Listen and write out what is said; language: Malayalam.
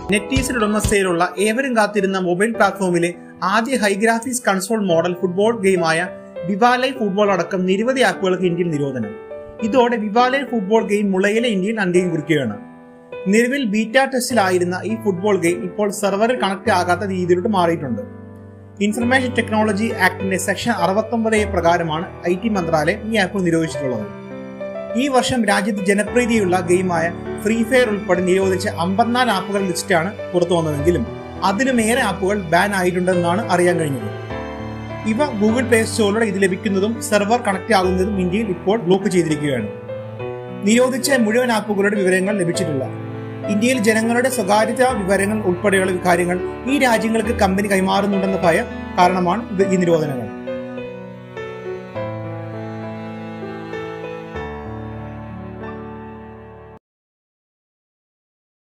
നെറ്റീസിന്റെ ഉടമസ്ഥയിലുള്ള ഏവരും കാത്തിരുന്ന മൊബൈൽ പ്ലാറ്റ്ഫോമിലെ ആദ്യ high graphics console model football ഗെയിമായ വിവാലെ ഫുട്ബോൾ അടക്കം നിരവധി ആപ്പുകൾക്ക് ഇന്ത്യയിൽ നിരോധനം. ഇതോടെ വിവാലെ ഫുട്ബോൾ ഗെയിം മുളയിലെ ഇന്ത്യയിൽ അന്ത്യം കുറിക്കുകയാണ്. നിലവിൽ ബീറ്റ ടെസ്റ്റിലായിരുന്ന ഈ ഫുട്ബോൾ ഗെയിം ഇപ്പോൾ സെർവറിൽ കണക്ട് ആകാത്ത രീതിയിലോട്ട് മാറിയിട്ടുണ്ട്. ഇൻഫർമേഷൻ ടെക്നോളജി ആക്ടിന്റെ സെക്ഷൻ 69A പ്രകാരമാണ് IT മന്ത്രാലയം ഈ ആപ്പ് നിരോധിച്ചിട്ടുള്ളത്. ഈ വർഷം രാജ്യത്ത് ജനപ്രീതിയുള്ള ഗെയിമായ ഫ്രീ ഫയർ ഉൾപ്പെടെ നിരോധിച്ച 54 ആപ്പുകൾ ലിസ്റ്റാണ് പുറത്തു വന്നതെങ്കിലും അതിലുമേറെ ആപ്പുകൾ ബാൻ ആയിട്ടുണ്ടെന്നാണ് അറിയാൻ കഴിഞ്ഞത്. ഇവ ഗൂഗിൾ പ്ലേ സ്റ്റോറിലൂടെ ഇത് ലഭിക്കുന്നതും സെർവർ കണക്ട് ആകുന്നതും ഇന്ത്യയിൽ ഇപ്പോൾ ബ്ലോക്ക് ചെയ്തിരിക്കുകയാണ്. നിരോധിച്ച മുഴുവൻ ആപ്പുകളുടെ വിവരങ്ങൾ ലഭിച്ചിട്ടില്ല. ഇന്ത്യയിൽ ജനങ്ങളുടെ സ്വകാര്യതാ വിവരങ്ങൾ ഉൾപ്പെടെയുള്ള കാര്യങ്ങൾ ഈ രാജ്യങ്ങൾക്ക് കമ്പനി കൈമാറുന്നുണ്ടെന്ന ഭയം കാരണമാണ് ഈ നിരോധനങ്ങൾ.